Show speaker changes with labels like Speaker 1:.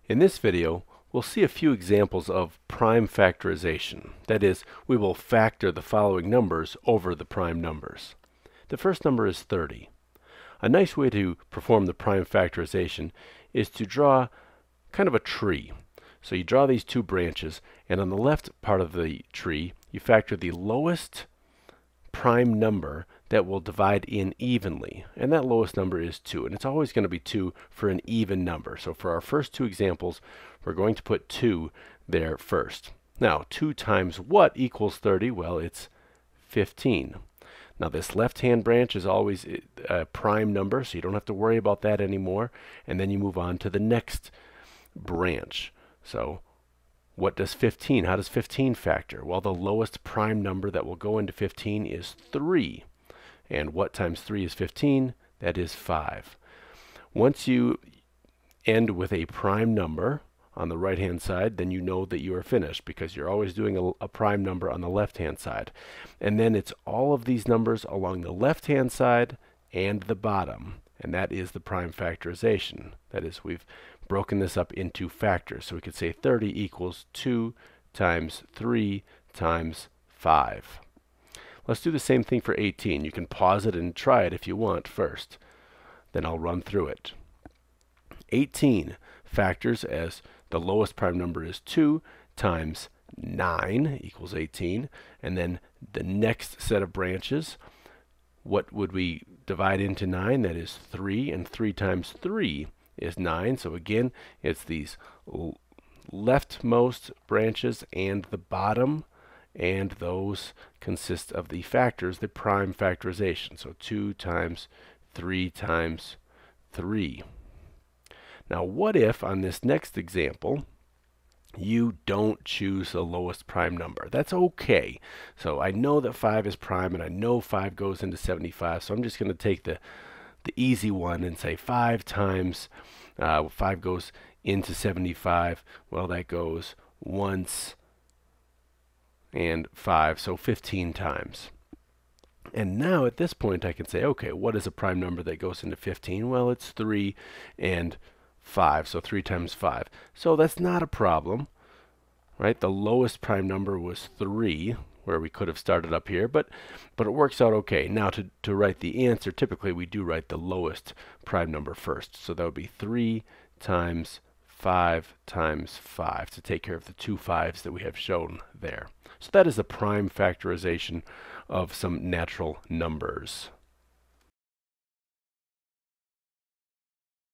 Speaker 1: In this video, we'll see a few examples of prime factorization. That is, we will factor the following numbers over the prime numbers. The first number is 30. A nice way to perform the prime factorization is to draw kind of a tree. So you draw these two branches, and on the left part of the tree, you factor the lowest prime number that will divide in evenly, and that lowest number is 2, and it's always going to be 2 for an even number. So for our first two examples, we're going to put 2 there first. Now 2 times what equals 30? Well, it's 15. Now this left-hand branch is always a prime number, so you don't have to worry about that anymore, and then you move on to the next branch. So what does 15? How does 15 factor? Well, the lowest prime number that will go into 15 is 3. And what times 3 is 15? That is 5. Once you end with a prime number on the right-hand side, then you know that you are finished, because you're always doing a prime number on the left-hand side. And then it's all of these numbers along the left-hand side and the bottom. And that is the prime factorization. That is, we've broken this up into factors. So we could say 30 equals 2 times 3 times 5. Let's do the same thing for 18. You can pause it and try it if you want first. Then I'll run through it. 18 factors as the lowest prime number is 2 times 9 equals 18. And then the next set of branches, what would we divide into 9? That is 3, and 3 times 3 is 9. So again, it's these leftmost branches and the bottom, and those consist of the factors, the prime factorization. So 2 times 3 times 3. Now what if on this next example you don't choose the lowest prime number? That's okay. So I know that 5 is prime, and I know 5 goes into 75, so I'm just going to take the easy one and say 5 times 5 goes into 75. Well, that goes once and 5, so 15 times. And now at this point I can say, okay, what is a prime number that goes into 15? Well, it's 3 and 5, so 3 times 5. So that's not a problem, right? The lowest prime number was 3, where we could have started up here, but it works out okay. Now to write the answer, typically we do write the lowest prime number first. So that would be 3 times 5 times 5 to take care of the two 5s that we have shown there. So that is the prime factorization of some natural numbers.